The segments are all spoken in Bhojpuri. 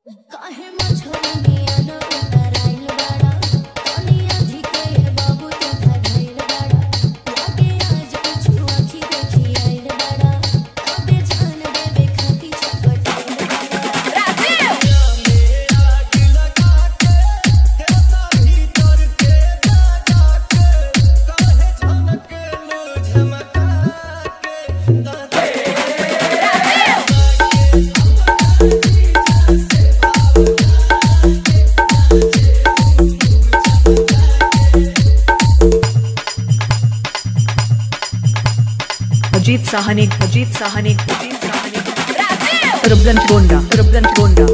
काहे मछरिया न उतराइल बाड़ा कनिया जी के बाबू तू धइल बाड़ा लागे आज कुछ आखी देखी आइल बाड़ा तबे जान देवे खाती छपटाइल बाड़ा राजीव मेरा दिल लगा के देता भीतर के दादा के काहे झमके लो झमका के दादा अजीत साहनी रबगंज गोंडा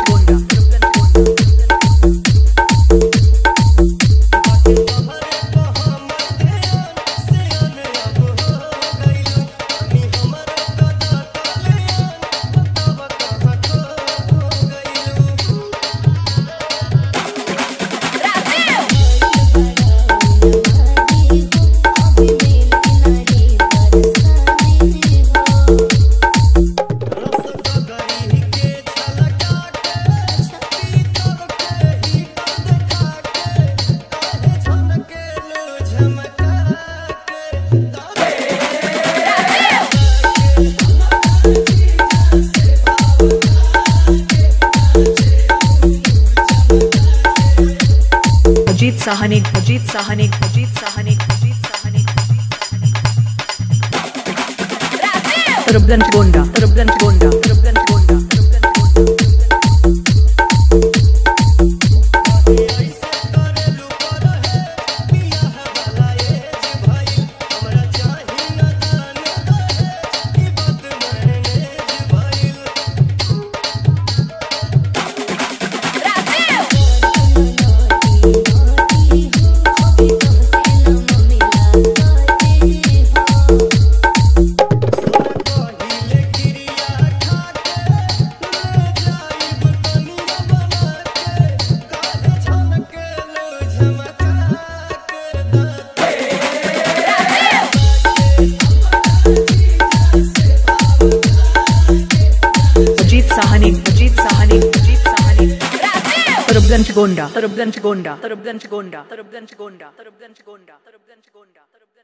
अजीत साहनी रबगंज गोंडा अजीत साहनी रबगंज गोंडा